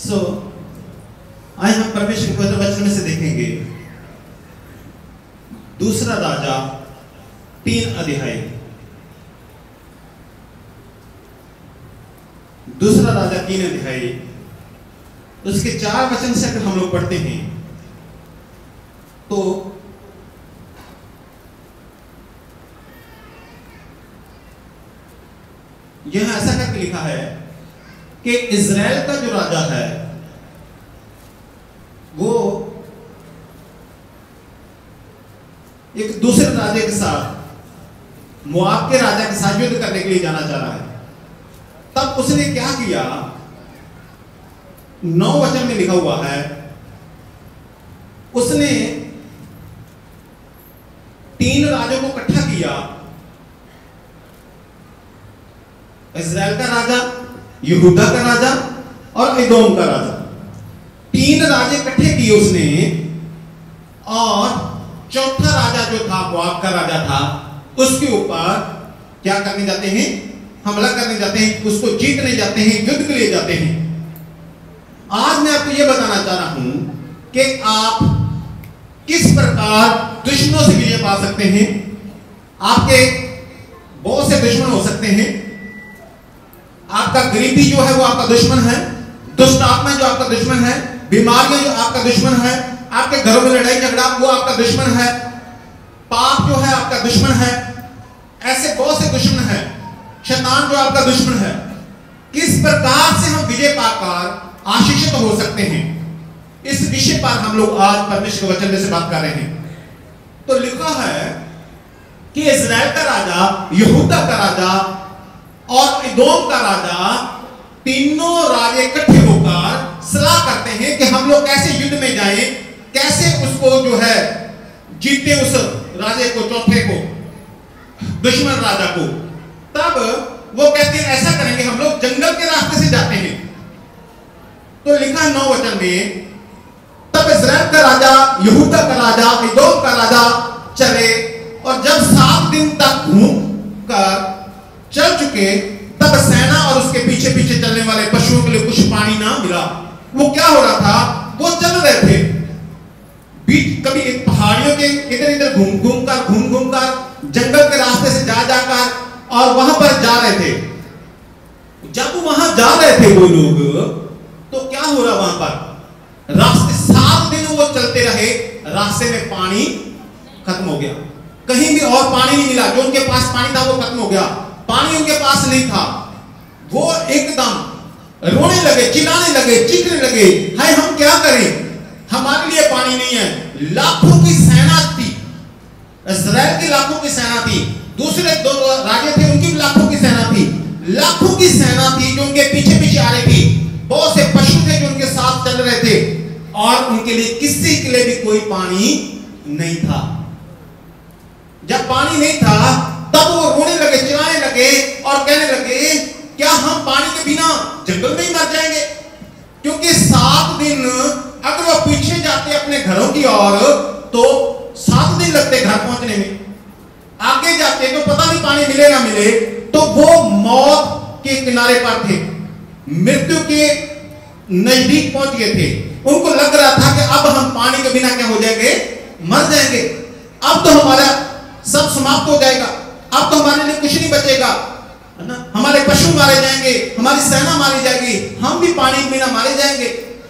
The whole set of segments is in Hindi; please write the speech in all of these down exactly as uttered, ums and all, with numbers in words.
सो आज हम परमेश्वर के पवित्र वचन में से देखेंगे दूसरा राजा तीन अध्याय। दूसरा राजा तीन अध्याय उसके चार वचन से अगर हम लोग पढ़ते हैं तो यह ऐसा करके लिखा है कि इज़राइल का जो राजा है वो एक दूसरे राजा के साथ, मोआब के राजा के साथ युद्ध करने के लिए जाना चाह रहा है। तब उसने क्या किया, नौ वचन में लिखा हुआ है, उसने तीन राजों को इकट्ठा किया, इज़राइल का राजा, यहूदा का राजा और एदोम का राजा। तीन राजे इकट्ठे किए उसने और चौथा राजा जो था मोआब का राजा था उसके ऊपर क्या करने जाते हैं, हमला करने जाते हैं, उसको जीतने जाते हैं, युद्ध के लिए जाते हैं। आज मैं आपको यह बताना चाह रहा हूं कि आप किस प्रकार दुश्मनों से विजय पा सकते हैं। आपके बहुत से दुश्मन हो सकते हैं। आपका गरीबी जो है वो आपका दुश्मन है, दुष्ट आत्मा जो आपका दुश्मन है, बीमारियां जो आपका दुश्मन है, आपके घरों में लड़ाई झगड़ा वो आपका दुश्मन है, पाप जो है आपका दुश्मन है। ऐसे बहुत से दुश्मन है, शैतान जो आपका दुश्मन है। किस प्रकार से हम विजय पाकर आशीषित तो हो सकते हैं, इस विषय पर हम लोग आज परमेश्वर के वचन में से बात कर रहे हैं। तो लिखा है कि इज़राइल का राजा, यहूदा का राजा और एदोम का राजा, तीनों राजे इकट्ठे होकर सलाह करते हैं कि हम लोग कैसे युद्ध में जाएं, कैसे उसको जो है जीते, उस राजे को, चौथे को, दुश्मन राजा को। तब वो कहते हैं ऐसा करेंगे, हम लोग जंगल के रास्ते से जाते हैं। तो लिखा नौ वचन में, तब इज़राइल का राजा, यहूदा का राजा, एदोम का राजा चले और जब सात दिन तक घूम कर चल चुके तब सेना और उसके पीछे पीछे चलने वाले पशुओं के लिए कुछ पानी ना मिला। वो क्या हो रहा था, वो चल रहे थे बीच, कभी एक पहाड़ियों के इधर इधर घूम घूम कर घूम घूम कर जंगल के रास्ते से जा जाकर और वहां पर जा रहे थे। जब वहां जा रहे थे वो लोग, तो क्या हो रहा वहां पर, रास्ते सात दिन वो चलते रहे, रास्ते में पानी खत्म हो गया, कहीं भी और पानी नहीं मिला। जो उनके पास पानी था वो खत्म हो गया, पानी उनके पास नहीं था। वो एकदम रोने लगे, चिल्लाने लगे, चीखने लगे, हाय हम क्या करें, हमारे लिए पानी नहीं है। लाखों की सेना थी, इज़राइल की लाखों की सेना थी, दूसरे दो राजे थे उनकी भी लाखों की सेना थी, लाखों की सेना थी जो उनके पीछे पीछे आ रही थी। बहुत से पशु थे जो उनके साथ चल रहे थे और उनके लिए किसी के लिए भी कोई पानी नहीं था। जब पानी नहीं था तब वो रोने लगे, चिल्लाने लगे और कहने लगे, क्या हम पानी के बिना जंगल में ही मर जाएंगे? क्योंकि सात दिन अगर वो पीछे जाते अपने घरों की ओर तो सात दिन लगते घर पहुंचने में, आगे जाते तो पता नहीं पानी मिले ना मिले। तो वो मौत के किनारे पर थे, मृत्यु के नजदीक पहुंच गए थे। उनको लग रहा था कि अब हम पानी के बिना क्या हो जाएंगे, मर जाएंगे, अब तो हमारा सब समाप्त हो जाएगा, अब तो हमारे लिए कुछ नहीं बचेगा, है ना, हमारे पशु मारे जाएंगे, हमारी सेना मारी जाएगी, हम भी पानी के बिना मारे जाएंगे।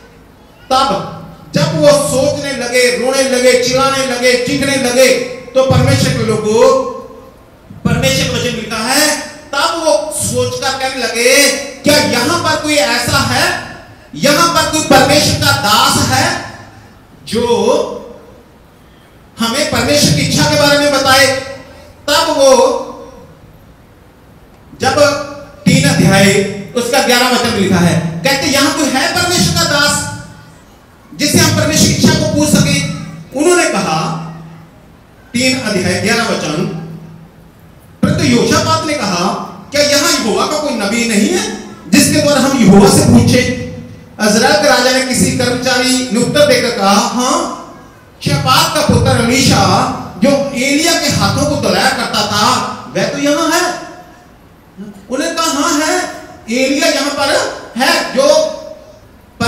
तब जब वो सोचने लगे, रोने लगे, चिल्लाने लगे, चीखने लगे, तो परमेश्वर के लोगों, परमेश्वर का वचन लिखा है, तब वो सोचकर कहने लगे, क्या यहां पर कोई ऐसा है, यहां पर कोई परमेश्वर का दास है जो हमें परमेश्वर की इच्छा के बारे में बताए। तब वो जब तीन अध्याय उसका ग्यारह वचन लिखा है, कहते यहां कोई है परमेश्वर का दास जिससे हम परमेश्वर की इच्छा को पूछ सके। उन्होंने कहा, तीन अध्याय ग्यारह वचन, परंतु यहोशापात ने कहा, क्या यहां यहोवा का कोई नबी नहीं है जिसके द्वारा हम यहोवा से पूछे? इज़राइल के राजा ने किसी कर्मचारी ने उत्तर देकर कहा, हाँ, शापात का पुत्र एलीशा जो एलिया के हाथों को धुलाया करता था वह तो यहां है। उन्हें कहा, हाँ है, एलिया यहां पर है जो परमेश्वर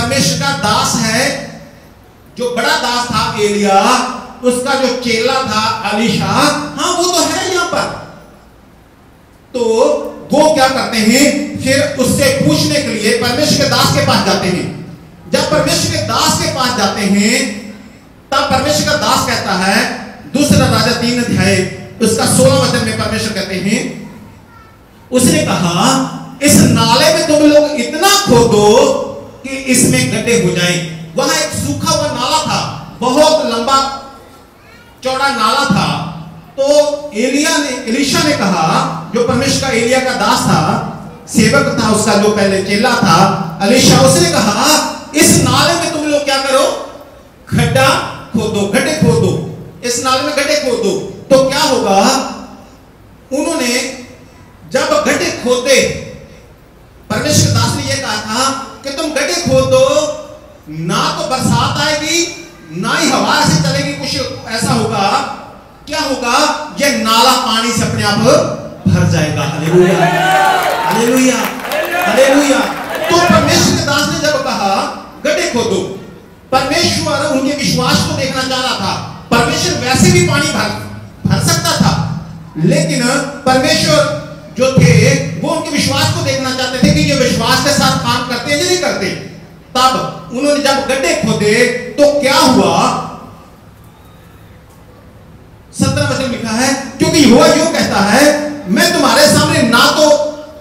का दास है, जो बड़ा दास था एलिया, उसका जो चेला था एलीशा, हाँ वो तो है यहां पर। तो वो क्या करते हैं, फिर उससे पूछने के लिए परमेश्वर के दास के पास जाते हैं। जब परमेश्वर के दास के पास जाते हैं तब परमेश्वर का दास कहता है, दूसरा राजा तीन अध्याय उसका सोलह वचन में परमेश्वर कहते हैं, उसने कहा इस नाले में तुम लोग इतना खोदो कि इसमें गड्ढे हो जाएं। वहां एक सूखा हुआ नाला था, बहुत लंबा चौड़ा नाला था। तो एलिया ने एलीशा ने कहा, जो परमेश्वर का एलिया का दास था, सेवक था उसका, जो पहले चेला था एलीशा, उसने कहा इस नाले में तुम लोग क्या करो, गड्ढा खोदो, गड्ढे खोदो, इस नाले में गड्ढे खोदो। तो क्या होगा, उन्होंने जब गड्ढे खोदे, परमेश्वर दास ने यह कहा था कि तुम गड्ढे खोदो, ना तो बरसात आएगी ना ही हवा से चलेगी, कुछ ऐसा होगा, क्या होगा, ये नाला पानी से अपने आप भर जाएगा। Hallelujah, hallelujah, hallelujah. तो परमेश्वर के दास ने जब कहा गड्ढे खोदो, परमेश्वर उनके विश्वास को देखना चाह रहा था। परमेश्वर वैसे भी पानी भर भर सकता था, लेकिन परमेश्वर जो थे वो उनके विश्वास को देखना चाहते थे कि ये विश्वास के साथ काम करते हैं या नहीं करते। तब उन्होंने जब गड्ढे खोदे तो क्या हुआ, सत्रह वचन लिखा है, क्योंकि यहोवा यूं कहता है, मैं तुम्हारे सामने ना तो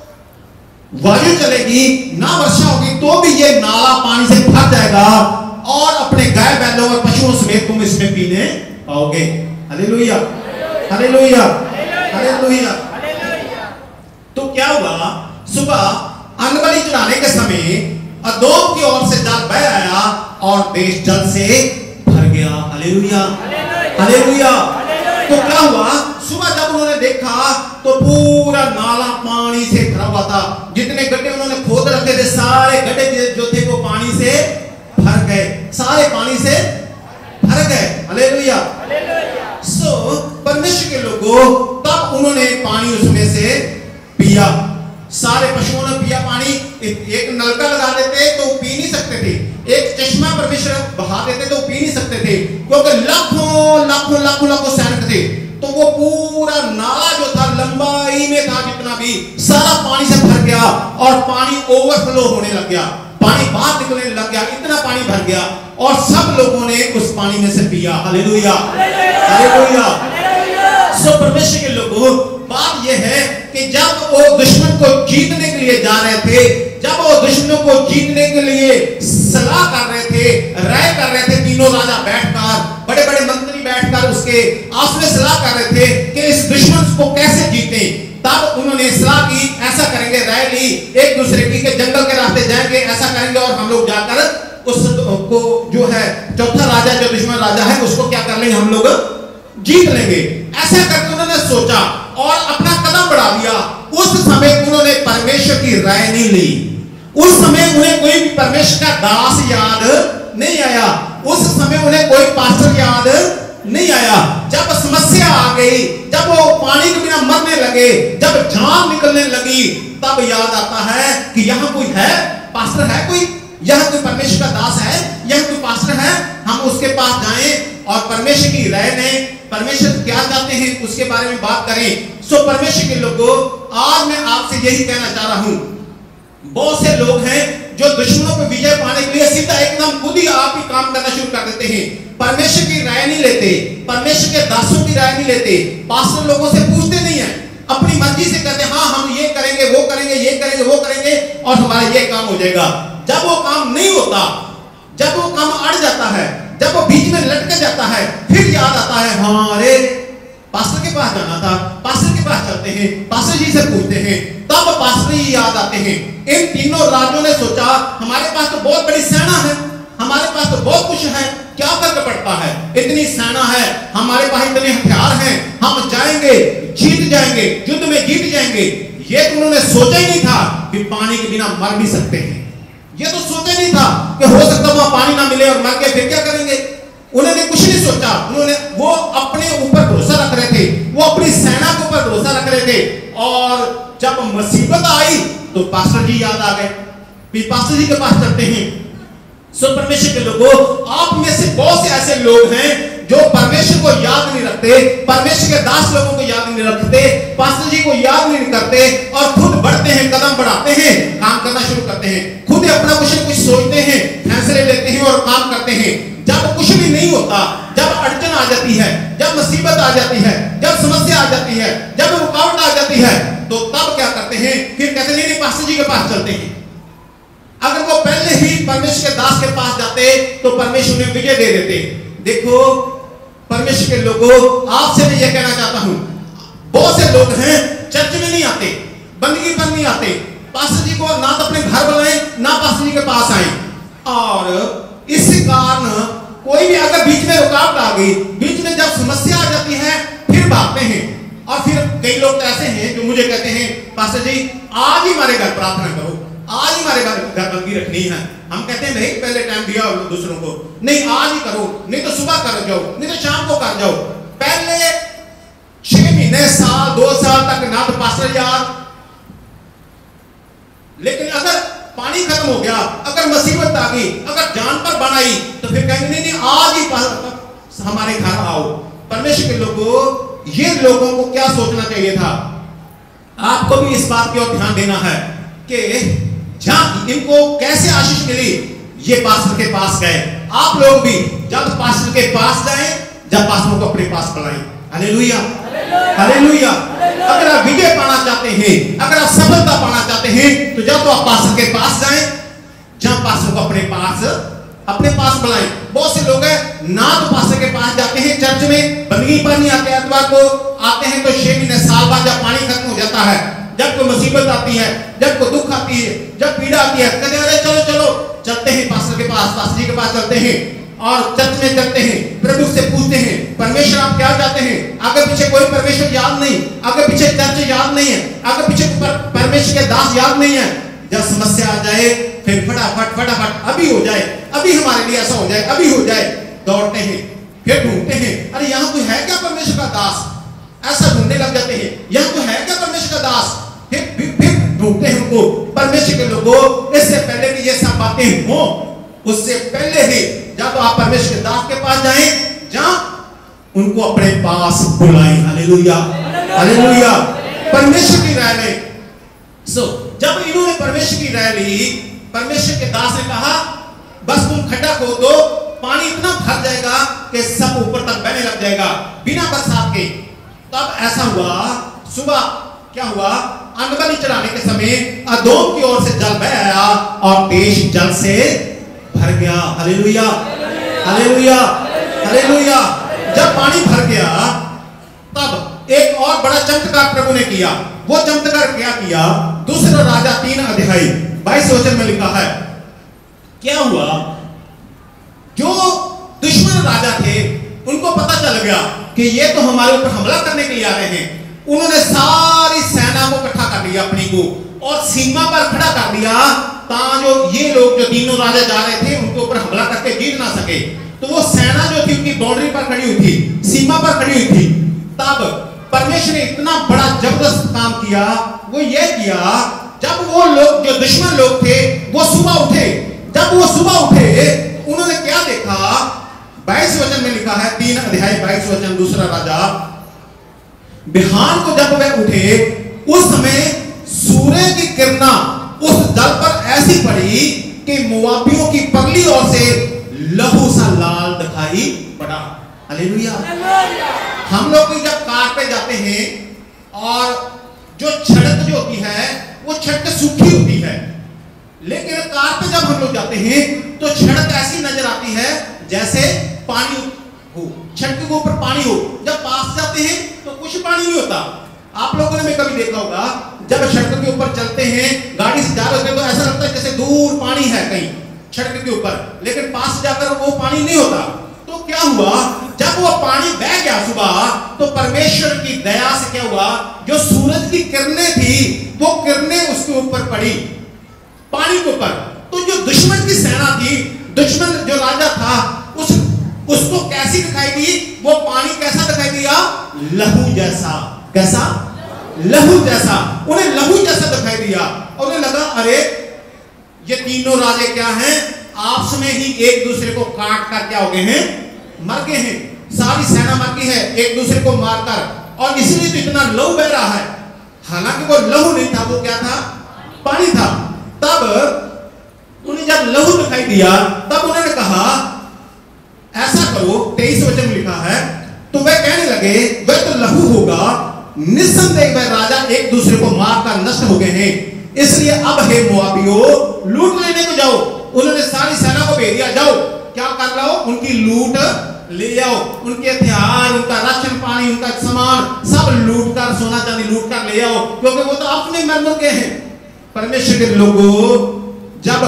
वायु चलेगी ना वर्षा होगी, तो भी ये नाला पानी से भर जाएगा और अपने गाय बैलों और पशुओं समेत तुम इसमें पीने पाओगे। Hallelujah, hallelujah, hallelujah. तो क्या हुआ, सुबह अन्नबलि चढ़ाने के समय अदोम की ओर से जल बह आया और देश जल से भर गया। Hallelujah, hallelujah. तो क्या हुआ, सुबह जब उन्होंने देखा तो पूरा नाला पानी से भरा हुआ था। जितने गड्ढे उन्होंने खोद रखे थे, सारे गड्ढे जो थे वो पानी से भर गए, सारे पानी से भर गए। हालेलुया। सो परमेश्वर के लोगों, तब उन्होंने पानी उसमें से पिया, सारे पशुओं ने पिया पानी। एक नलका लगा देते तो पी नहीं सकते थे, एक चश्मा परमेश्वर बहा देते तो पी नहीं सकते थे, क्योंकि लाखों लाखों लाखों लाखों सैनिक थे। तो वो पूरा नाला जो था लंबाई में था, जितना भी सारा पानी से भर गया और पानी ओवरफ्लो होने लग गया, पानी बाहर निकलने लग गया, इतना पानी भर गया और सब लोगों ने उस पानी में से पिया। Hallelujah, hallelujah. सो परमेश्वर के लोगों, बात यह है कि जब वो दुश्मन को जीतने के लिए जा रहे थे, जब वो दुश्मनों को जीतने के लिए सलाह कर रहे थे, राय कर रहे थे, तीनों राजा बैठकर, बड़े बड़े मंत्री बैठकर उसके आपस में सलाह कर रहे थे कि इस दुश्मन को कैसे जीते। तब उन्होंने सलाह की, ऐसा करेंगे, राय ली एक दूसरे की कि जंगल के रास्ते जाएंगे, ऐसा करेंगे और हम लोग जाकर उस को जो है चौथा राजा, जो दुश्मन राजा है, उसको क्या कर लेंगे, हम लोग जीत लेंगे। ऐसा करके उन्होंने सोचा और अपना कदम बढ़ा दिया। उस समय उन्होंने परमेश्वर की राय नहीं ली, उस समय उन्हें कोई भी परमेश्वर का दास याद नहीं आया, उस समय उन्हें कोई पास्टर याद नहीं आया। जब समस्या आ गई, जब वो पानी के बिना मरने लगे, जब जान निकलने लगी, तब याद आता है कि यहाँ कोई है, पास्टर है कोई, यहाँ कोई परमेश्वर का दास है, यहाँ कोई पास्टर है, हम उसके पास जाएं और परमेश्वर की राय लें, परमेश्वर क्या चाहते हैं उसके बारे में बात करें। सो परमेश्वर के लोगों, आज मैं आपसे यही कहना चाह रहा हूं, बहुत से लोग हैं जो दुश्मनों पर विजय पाने के लिए सीधा एकदम खुद ही आप ही काम करना शुरू कर देते हैं, परमेश्वर की राय नहीं लेते, परमेश्वर के दासों की राय नहीं लेते, पास्टर लोगों से पूछते नहीं है, अपनी मर्जी से कहते हैं, हाँ हम ये करेंगे, वो करेंगे, ये करेंगे, वो करेंगे और हमारा ये काम हो जाएगा। जब वो काम नहीं होता, जब वो काम अड़ जाता है, जब वो बीच में लटक जाता है, फिर याद आता है, हाँ अरे पास्टर के पास जाना था, पास्टर के पास चलते हैं, पास्टर जी से पूछते हैं, तब पास्टर ही याद आते हैं। इन तीनों राजों ने सोचा, हमारे पास तो बहुत बड़ी सेना है, हमारे पास तो बहुत कुछ है, क्या फर्क पड़ता है, इतनी सेना है, हमारे पास इतने हथियार हैं, हम जाएंगे, जीत जाएंगे, युद्ध में जीत जाएंगे। ये तो उन्होंने सोचा ही नहीं था कि पानी के बिना मर भी सकते हैं, ये तो सोचा नहीं था कि हो सकता वहां पानी ना मिले और मर के फिर क्या करेंगे। उन्होंने कुछ नहीं सोचा, उन्होंने वो अपने ऊपर भरोसा रख रहे थे, वो अपनी सेना के ऊपर भरोसा रख रहे थे। और जब मुसीबत आई तो पास्टर जी याद आ गए, फिर पास्टर जी के पास चलते हैं। सो परमेश्वर के लोगों, आप में से बहुत से ऐसे लोग हैं जो परमेश्वर को याद नहीं रखते, परमेश्वर के दास लोगों को याद नहीं रखते, पास्टर जी को याद नहीं करते और खुद बढ़ते हैं, कदम बढ़ाते हैं, काम करना शुरू करते हैं, खुद अपना कुछ न कुछ सोचते हैं, फैसले लेते हैं और काम करते हैं। जब कुछ भी नहीं होता, जब अड़चन आ जाती है, जब मुसीबत आ जाती है, जब समस्या आ जाती है, जब रुकावट आ जाती है, तो तब क्या करते हैं? फिर कहते हैं नहीं, पास्टर जी के पास चलते हैं। अगर वो पहले ही परमेश्वर के दास के पास जाते तो परमेश्वर उन्हें विजय दे देते। देखो परमेश्वर के लोगों, आपसे मैं ये कहना चाहता हूं, बहुत से लोग हैं चर्च में नहीं आते, बंदगी पर नहीं आते, पास्टर जी को ना तो अपने घर बुलाएं, ना पास्टर जी के पास आए, और इस कारण कोई भी अगर बीच में रुकावट आ गई, बीच में जब समस्या आ जाती है, फिर भागते हैं। और फिर कई लोग ऐसे हैं जो मुझे कहते हैं पास्टर जी आज ही हमारे घर प्रार्थना करो, आज ही हमारे घर घर बंदी रखनी है। हम कहते हैं नहीं, पहले टाइम दिया दूसरों को, नहीं आज ही करो, नहीं तो सुबह कर जाओ, नहीं तो शाम को कर जाओ। पहले छह महीने साल दो साल तक ना तो पास्टर याद, लेकिन अगर पानी खत्म हो गया, अगर मुसीबत आ गई, अगर जान पर बन आई, तो फिर कहेंगे नहीं नहीं आज ही हमारे घर आओ। परमेश्वर के लोगों, ये लोगों को क्या सोचना चाहिए था? आपको भी इस बात की ओर ध्यान देना है कि जहां इनको कैसे आशीष मिली, ये पास्टर के पास गए। आप लोग भी जब पास्टर के पास जाएं, जब पास्टर को अपने पास बुलाएं। Hallelujah, hallelujah. अगर आप विजय पाना चाहते हैं, अगर आप सफलता पाना चाहते हैं, तो जब तो आप पास्टर के पास जाएं, जहां पास्टर को अपने पास अपने पास बुलाएं। बहुत से लोग हैं ना तो पास्टर के पास जाते हैं, चर्च में बंदगी पर नहीं आते, अथवा को आते हैं तो छह महीने साल बाद जब पानी खत्म हो जाता है, जब कोई मुसीबत आती है, जब कोई दुख आती है, जब पीड़ा आती है, कहते हैं अरे चलो चलो चलते हैं पास्टर के पास, पास्टर जी के पास चलते हैं और चर्च में चलते हैं, प्रभु से पूछते हैं परमेश्वर आप क्या चाहते हैं। आगे पीछे कोई परमेश्वर याद नहीं, आगे पीछे चर्च याद नहीं है, आगे पीछे परमेश्वर के दास याद नहीं है। जब समस्या आ जाए फिर फटाफट फटाफट अभी हो जाए, अभी हमारे लिए ऐसा हो जाए, अभी हो जाए, दौड़ते हैं, फिर ढूंढते हैं अरे यहाँ कोई है क्या परमेश्वर का दास, ऐसा ढूंढने लग जाते हैं, यहाँ कोई है क्या परमेश्वर का दास, फिर फिर ढूंढते हैं उनको। परमेश्वर के लोगों, इससे पहले कि ये सब बातें हो, उससे पहले ही जब आप परमेश्वर के दास के पास जाएं, जहां उनको अपने पास बुलाएं। Hallelujah, hallelujah. परमेश्वर की राय लें। सो जब इन्होंने परमेश्वर की राय ली, परमेश्वर के दास ने कहा बस तुम खड्डा खोद दो, पानी इतना भर जाएगा कि सब ऊपर तक बहने लग जाएगा बिना बरसात के। तब ऐसा हुआ, सुबह क्या हुआ, अन्नबलि चढ़ाने के समय अदोम की ओर से जल बह आया और देश जल से भर गया। Hallelujah, hallelujah, hallelujah. जब पानी भर गया तब एक और बड़ा चमत्कार प्रभु ने किया। वो चमत्कार क्या किया? दूसरा राजा तीन अध्याय बाईस वचन में लिखा है, क्या हुआ, जो दुश्मन राजा थे उनको पता चल गया कि ये तो हमारे ऊपर हमला करने के लिए आ रहे हैं। उन्होंने सारी सेना को इकट्ठा कर लिया अपनी को और सीमा पर खड़ा कर दिया, ताकि जो ये लोग जो तीनों राजा जा रहे थे उनके ऊपर हमला करके जीत ना सके। तो वो सेना जो थी उनकी बाउंड्री पर खड़ी हुई थी, सीमा पर खड़ी हुई थी। तब परमेश्वर ने इतना बड़ा जबरदस्त काम किया, वो ये किया, जब वो लोग जो दुश्मन लोग थे वो सुबह उठे, जब वो सुबह उठे उन्होंने क्या देखा? बाईस वचन में लिखा है, तीन अध्याय बाईस वचन, दूसरा राजा, बिहान को जब वे उठे उस समय सूर्य की किरणा उस जल पर ऐसी पड़ी कि मोआबियों की पगली ओर से लहू सा लाल दिखाई पड़ा। हालेलुया। हम लोग भी जब कार पे जाते हैं और जो सड़क जो होती है वो सड़क सूखी होती है, लेकिन कार पे जब हम लोग जाते हैं तो सड़क ऐसी नजर आती है जैसे पानी हो, सड़क के ऊपर पानी हो। जब पास जाते हैं तो कुछ पानी नहीं होता। आप लोगों ने भी कभी देखा होगा, जब सड़क के ऊपर चलते हैं, गाड़ी से जा रहे होते हैं तो ऐसा लगता है जैसे दूर पानी है कहीं सड़क के ऊपर, लेकिन पास जाकर वो पानी नहीं होता। तो क्या हुआ, जब वो पानी बह गया सुबह, तो परमेश्वर की दया से क्या हुआ, जो सूरज की किरणें थी वो किरणें उसके ऊपर पड़ी, पानी के ऊपर। तो जो दुश्मन की सेना थी, दुश्मन जो राजा था, उस उसको कैसी दिखाई दी? वो पानी कैसा दिखाई दिया? लहू जैसा। कैसा? लहू जैसा। उन्हें लहू जैसा दिखाई दिया और उन्हें लगा अरे ये तीनों राजे क्या हैं, आपस में ही एक दूसरे को काट कर क्या हो गए हैं, मर गए हैं। सारी सेना मर गई है एक दूसरे को मारकर, और इसलिए तो इतना लहू बह रहा है। हालांकि वो लहू नहीं था, वो क्या था, पानी था। तब उन्हें जब लहू दिखाई दिया तब उन्होंने कहा ऐसा करो, तेईस वचन में लिखा है, तो वे कहने लगे वह तो लहू होगा, निस्संदेह वह राजा एक दूसरे को मारकर नष्ट हो गए हैं, इसलिए अब हे मोआबियों लूट लेने को जाओ। उन्होंने सारी सेना को भेज दिया, जाओ क्या कर लो, उनकी लूट ले जाओ, उनके हथियार, उनका राशन पानी, उनका सामान सब लूट कर, सोना चांदी लूट कर ले आओ, क्योंकि वो तो अपने मर मुर गए हैं। परमेश्वर के लोगों, जब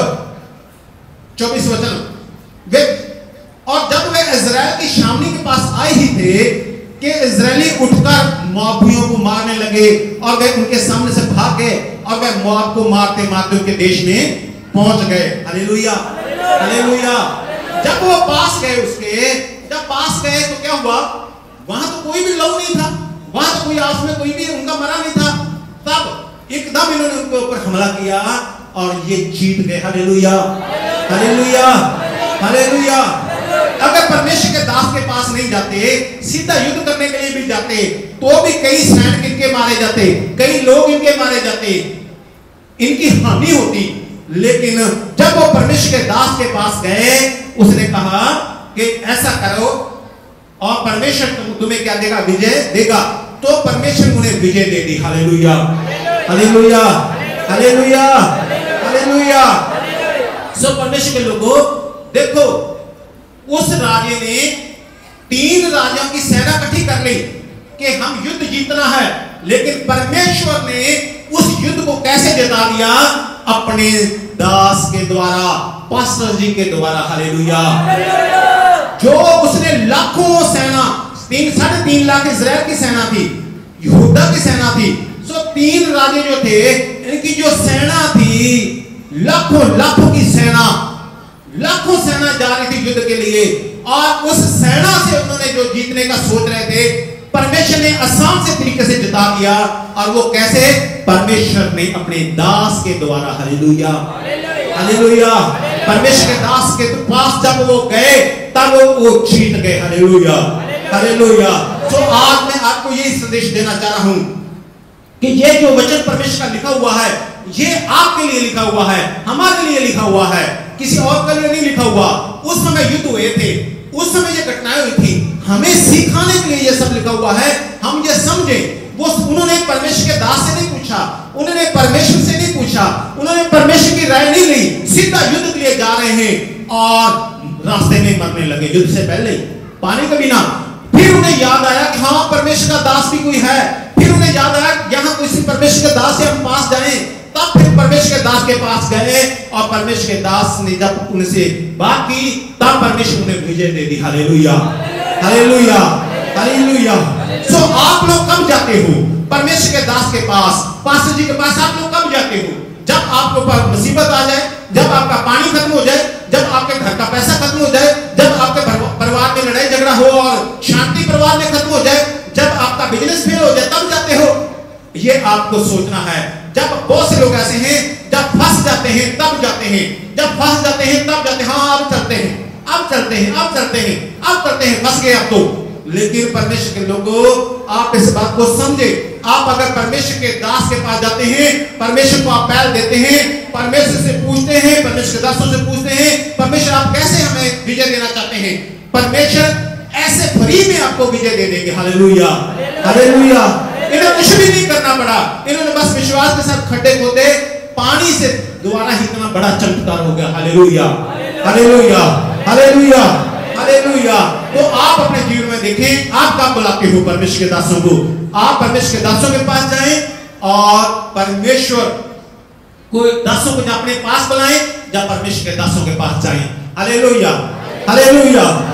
चौबीस वचन, वे और जब वे इजराइल की छावनी के पास आए ही थे कि इजरायली उठकर मोआबियों को मारने लगे, और वे उनके सामने से भाग गए, और वे मोआब को मारते मारते उनके देश में पहुंच गए। Hallelujah, hallelujah. जब वो पास गए, उसके जब पास गए तो क्या हुआ, वहां तो कोई भी लहू नहीं था, वहां तो कोई आपस में कोई भी उनका मरा नहीं था। तब एकदम इन्होंने उनके ऊपर हमला किया और ये जीत गए। Hallelujah, hallelujah, hallelujah. अगर परमेश्वर के दास के पास नहीं जाते, सीधा युद्ध करने के लिए भी जाते, तो भी कई सैनिक इनके मारे जाते, कई लोग इनके मारे जाते, इनकी हानि होती। लेकिन जब वो परमेश्वर के दास के पास गए, उसने कहा कि ऐसा करो और परमेश्वर तुम्हें क्या देगा, विजय देगा। तो परमेश्वर उन्हें विजय दे दी। Hallelujah, hallelujah, hallelujah, hallelujah. So परमेश्वर के लोगों, देखो उस राजे ने तीन राजाओं की सेना इकट्ठी कर ली कि हम युद्ध जीतना है, लेकिन परमेश्वर ने उस युद्ध को कैसे जिता दिया, अपने दास के द्वारा, पास्टर जी के द्वारा। हालेलुया। जो उसने लाखों सेना, तीन साढ़े तीन लाख इजराइल की सेना थी, यहूदा की सेना थी, सो तीन राजे जो थे, इनकी जो सेना थी, लाखों लाखों की सेना, लाखों सेना जा रही थी युद्ध के लिए, और उस सेना से उन्होंने जो जीतने का सोच रहे थे, परमेश्वर ने आसान से तरीके से जिता दिया। और वो कैसे, परमेश्वर ने अपने दास के द्वारा। Hallelujah, hallelujah. परमेश्वर के दास के पास जब वो गए, तब वो जीत गए। Hallelujah, hallelujah. तो आज मैं आपको यही संदेश देना चाह रहा हूं कि ये जो वचन परमेश्वर का लिखा हुआ है, ये आपके लिए लिखा हुआ है, हमारे लिए लिखा हुआ है, किसी और के लिए नहीं लिखा हुआ। उस समय युद्ध हुए थे, उस समय ये घटनाएं हुई थी, हमें सिखाने के लिए ये सब लिखा हुआ है, हम ये समझे। वो उन्होंने परमेश्वर के दास से नहीं पूछा, उन्होंने परमेश्वर से नहीं पूछा, उन्होंने परमेश्वर की राय नहीं ली, सीधा युद्ध के लिए जा रहे हैं और रास्ते में मरने लगे युद्ध से पहले, पानी के बिना। फिर उन्हें याद आया कि हाँ परमेश्वर का दास भी कोई है, फिर उन्हें याद आया यहाँ किसी परमेश्वर के दास से हम पास जाएं। तब फिर परमेश्वर के दास के पास गए, और परमेश्वर के दास ने जब उनसे बात की, तब परमेश्वर ने विजय दे दी। Hallelujah, hallelujah, hallelujah. सो आप लोग कब जाते हो परमेश्वर के दास के पास, पास्टर जी के पास? आप लोग कब जाते हो? जब आपके ऊपर मुसीबत आ जाए, जब आपका पानी खत्म हो जाए, जब आपके घर का पैसा खत्म हो जाए, जब आपके परिवार में लड़ाई झगड़ा हो और शांति परिवार में खत्म हो जाए, जब आपका बिजनेस फेल हो जाए, तब जाते हो। ये आपको सोचना है। जब बहुत से लोग ऐसे हैं, जब फंस जाते हैं तब जाते हैं, जब फंस जाते हैं तब जाते हैं, हाँ अब चलते हैं, अब चलते हैं, अब चलते हैं, अब चलते हैं, फंस गए अब तो। लेकिन परमेश्वर के लोगों, आप इस बात को समझे, आप अगर परमेश्वर के दास के पास जाते हैं, परमेश्वर को आप पहल देते हैं, परमेश्वर से पूछते हैं, परमेश्वर के दासों से पूछते हैं, परमेश्वर आप कैसे हमें विजय देना चाहते हैं, परमेश्वर ऐसे फ्री में आपको विजय दे देंगे। Hallelujah, hallelujah. इन्हें कुछ भी नहीं करना पड़ा, इन्होंने बस विश्वास के साथ खड्डे खोदे, पानी से दोबारा ही इतना बड़ा चमत्कार हो गया। Hallelujah, hallelujah, hallelujah, hallelujah. तो आप अपने जीवन में देखें, आप कब बुलाते हो परमेश्वर के दासों को? आप परमेश्वर के दासों के पास जाएं और परमेश्वर को दासों को अपने पास बुलाएं, या परमेश्वर के दासों के पास जाएं। Hallelujah, hallelujah.